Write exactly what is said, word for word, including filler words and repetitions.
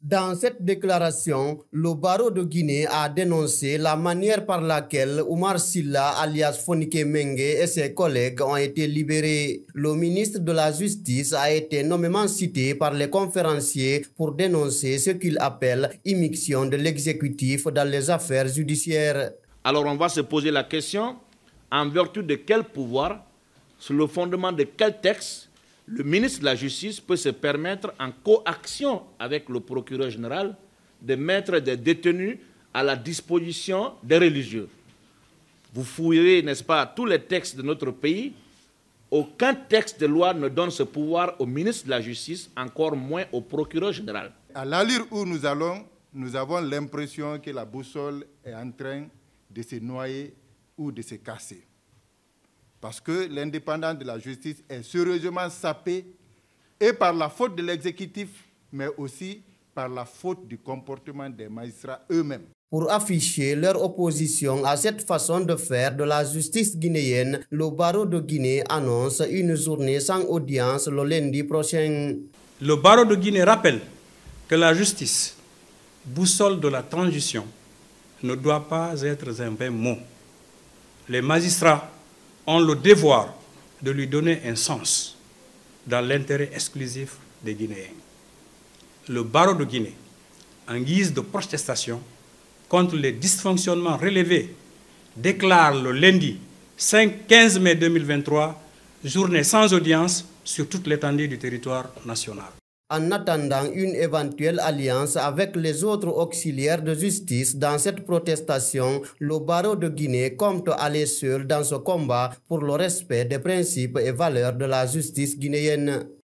Dans cette déclaration, le barreau de Guinée a dénoncé la manière par laquelle Oumar Silla, alias Fonike Mengue, et ses collègues ont été libérés. Le ministre de la Justice a été nommément cité par les conférenciers pour dénoncer ce qu'il appelle immixtion de l'exécutif dans les affaires judiciaires. Alors on va se poser la question, en vertu de quel pouvoir, sur le fondement de quel texte, le ministre de la Justice peut se permettre, en coaction avec le procureur général, de mettre des détenus à la disposition des religieux. Vous fouillerez, n'est-ce pas, tous les textes de notre pays. Aucun texte de loi ne donne ce pouvoir au ministre de la Justice, encore moins au procureur général. À l'allure où nous allons, nous avons l'impression que la boussole est en train de se noyer ou de se casser. Parce que l'indépendance de la justice est sérieusement sapée et par la faute de l'exécutif, mais aussi par la faute du comportement des magistrats eux-mêmes. Pour afficher leur opposition à cette façon de faire de la justice guinéenne, le barreau de Guinée annonce une journée sans audience le lundi prochain. Le barreau de Guinée rappelle que la justice, boussole de la transition, ne doit pas être un vain mot. Les magistrats ont le devoir de lui donner un sens dans l'intérêt exclusif des Guinéens. Le barreau de Guinée, en guise de protestation contre les dysfonctionnements relevés, déclare le lundi quinze mai deux mille vingt-trois, journée sans audience sur toute l'étendue du territoire national. En attendant une éventuelle alliance avec les autres auxiliaires de justice dans cette protestation, le barreau de Guinée compte aller seul dans ce combat pour le respect des principes et valeurs de la justice guinéenne.